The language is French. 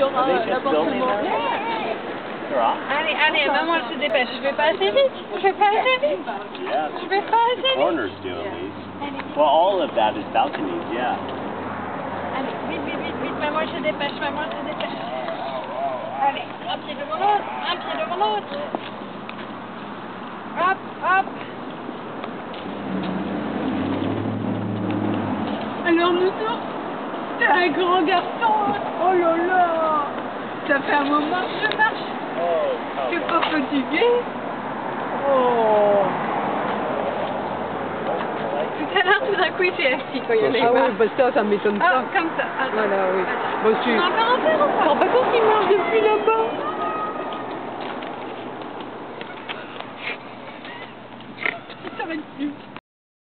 y aura l'appartement. Allez, allez, maman elle se dépêche. Je vais pas assez vite. Je vais pas assez vite. Je vais pas assez vite. Corners doing these. Well, all of that is balconies, yeah. Allez, vite, vite, vite, vite. Maman elle se dépêche. Maman elle se dépêche. Allez, un pied devant l'autre. Un pied devant l'autre. Hop, hop. Alors Nounou, t'es un grand garçon. Oh là là. Ça fait un moment que je marche. T'es pas fatigué? Oh. Tout à l'heure, tout d'un coup, il s'est assis quand il y en avait Ah pas. oui, bah ça m'étonne Ah, pas. comme ça. Attends. Voilà, oui. Bon, tu... On a encore un faire ou pas? T'as pas qu'il marche depuis là-bas?